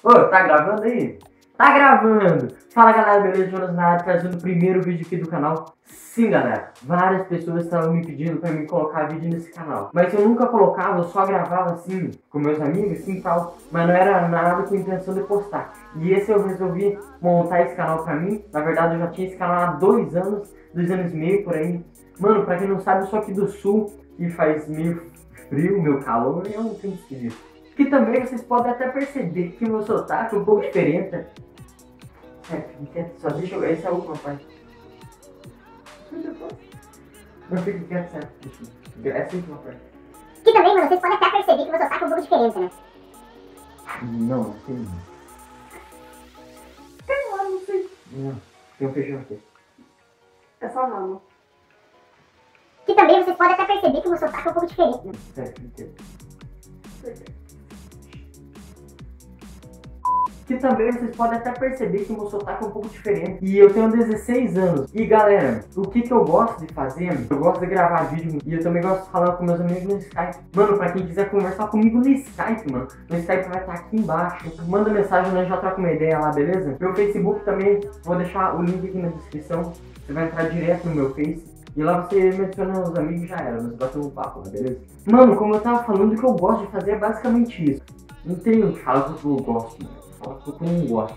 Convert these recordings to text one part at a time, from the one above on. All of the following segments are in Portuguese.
Ô, tá gravando aí? Tá gravando! Fala galera, beleza? Jonas na área, trazendo o primeiro vídeo aqui do canal. Sim galera, várias pessoas estavam me pedindo pra mim colocar vídeo nesse canal. Mas eu nunca colocava, eu só gravava assim, com meus amigos, assim e tal. Mas não era nada com intenção de postar. E esse eu resolvi montar esse canal pra mim. Na verdade eu já tinha esse canal há 2 anos, 2 anos e meio por aí. Mano, pra quem não sabe, eu sou aqui do sul, que faz meio frio, meu calor, e eu não tenho esquisito. Que também vocês podem até perceber que o meu sotaque é um pouco diferente. Só deixa eu... Essa é a última parte. Não fique quieto, certo? Essa é a última parte. Que também, mano, vocês podem até perceber que o meu sotaque é um pouco diferente, né? Não, tem... Tem lá, não sei. Não, tem um feijão aqui. É só ramo. Que também vocês podem até perceber que o meu sotaque é um pouco diferente, né? Certo, entendo. Que também vocês podem até perceber que o meu sotaque é um pouco diferente. E eu tenho 16 anos. E galera, o que eu gosto de fazer? Eu gosto de gravar vídeo e eu também gosto de falar com meus amigos no Skype. Mano, pra quem quiser conversar comigo no Skype, mano, no Skype vai estar aqui embaixo. Manda mensagem, nós já troca uma ideia lá, beleza? Meu Facebook também, vou deixar o link aqui na descrição. Você vai entrar direto no meu Face. E lá você menciona os amigos e já era, nós batemos um papo, né, beleza? Mano, como eu tava falando, o que eu gosto de fazer é basicamente isso. Não tenho o que falar do que eu gosto, mano. Fala que eu não gosto.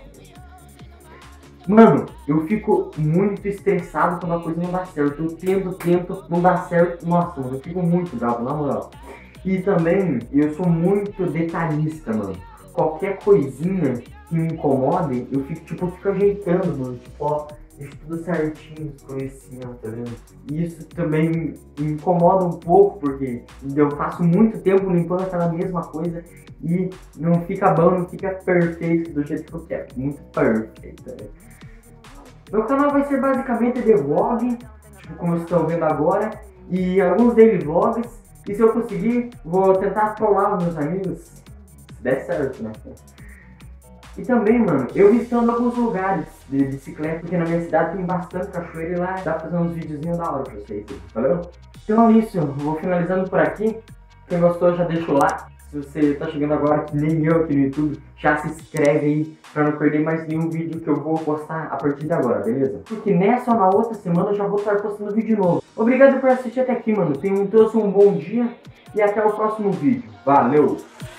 Mano, eu fico muito estressado quando a coisa não dá certo. Eu tento, não dá certo. Nossa, mano, eu fico muito bravo, na moral. E também, eu sou muito detalhista, mano. Qualquer coisinha que me incomode, eu fico ajeitando, mano. Tipo, ó, deixa tudo certinho, conhecimento, tá vendo? E isso também me incomoda um pouco, porque eu passo muito tempo limpando aquela mesma coisa e não fica bom, não fica perfeito do jeito que eu quero. Muito perfeito, né? Meu canal vai ser basicamente de vlog, tipo como vocês estão vendo agora, e alguns daily vlogs. E se eu conseguir, vou tentar trollar os meus amigos, se der certo, né? E também, mano, eu visitando alguns lugares de bicicleta, porque na minha cidade tem bastante cachoeira e lá dá pra fazer uns videozinhos da hora pra vocês, valeu? Então é isso, eu vou finalizando por aqui. Quem gostou já deixa o like. Se você tá chegando agora, que nem eu aqui no YouTube, já se inscreve aí pra não perder mais nenhum vídeo que eu vou postar a partir de agora, beleza? Porque nessa ou na outra semana eu já vou estar postando vídeo novo. Obrigado por assistir até aqui, mano. Tenham todos um bom dia e até o próximo vídeo. Valeu!